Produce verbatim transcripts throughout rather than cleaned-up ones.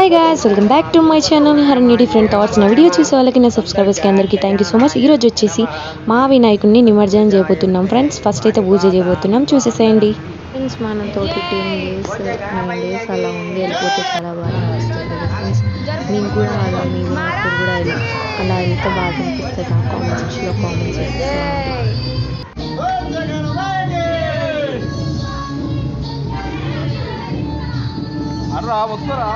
Hi guys, welcome back to my channel Harini different thoughts. నా video చూసే వాళ్ళకి, నా సబ్స్క్రైబర్స్కి అందరికీ థ్యాంక్ యూ సో మచ్. ఈ రోజు వచ్చేసి మా వినాయకుడిని నిమజ్జనం చేయబోతున్నాం ఫ్రెండ్స్. ఫస్ట్ అయితే పూజ చేయబోతున్నాం, చూసేసేయండి ఫ్రెండ్స్. మనతో ఫిఫ్టీన్ డేస్ నైన్ డేస్ అలా ఉండి వెళ్ళిపోతే చాలా బాగా అనిపిస్తుంది కదా ఫ్రెండ్స్. మీకు కూడా అలా మీ వినాయకుడు కూడా ఇలా అలా ఎంత బాగా అనిపిస్తుంది ఆ కామెంట్ సెక్షన్లో కామెంట్ చేసేయండి. అర్రా వస్తారా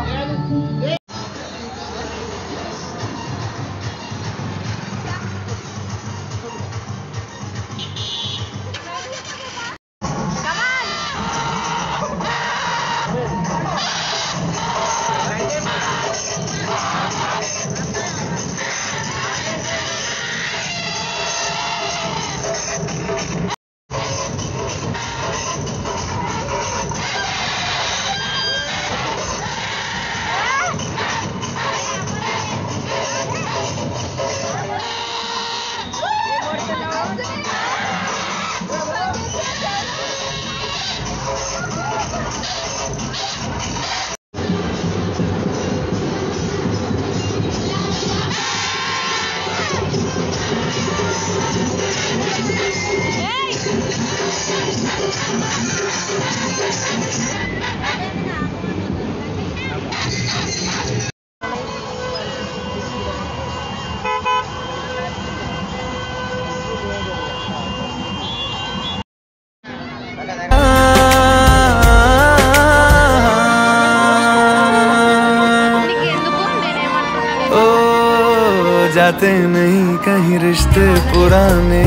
जाते नहीं कहीं रिश्ते पुराने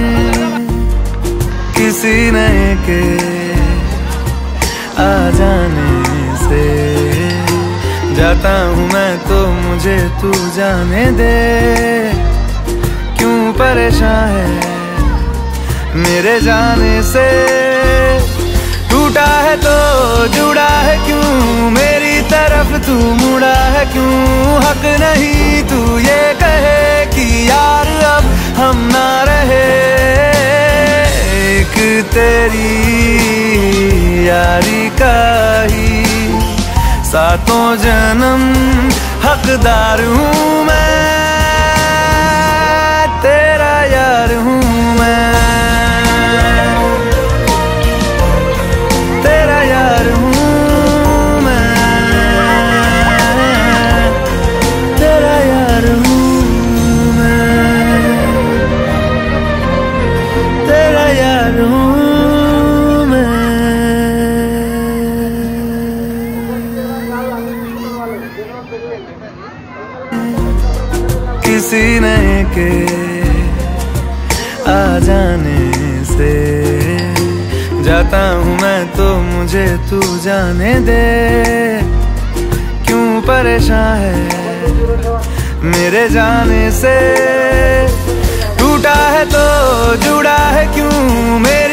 किसी नए के आ जाने से। जाता हूँ मैं तो मुझे तू जाने दे, क्यों परेशान है मेरे जाने से। टूटा है तो जुड़ा है क्यों, मेरी तरफ तू मुड़ा है क्यों। हक नहीं तू ये कहे कि यार अब हम ना रहे, एक तेरी यारी का ही सातों जन्म हकदार हूँ मैं, तेरा यार हूँ मैं, तेरा यार हूँ मैं, तेरा यार हूँ मैं, तेरा यार हूँ मैं। किसी नए के आ जाने से जाता हूँ मैं तो मुझे तू जाने दे, क्यों परेशान है मेरे जाने से। टूटा है तो जुड़ा है क्यों मेरे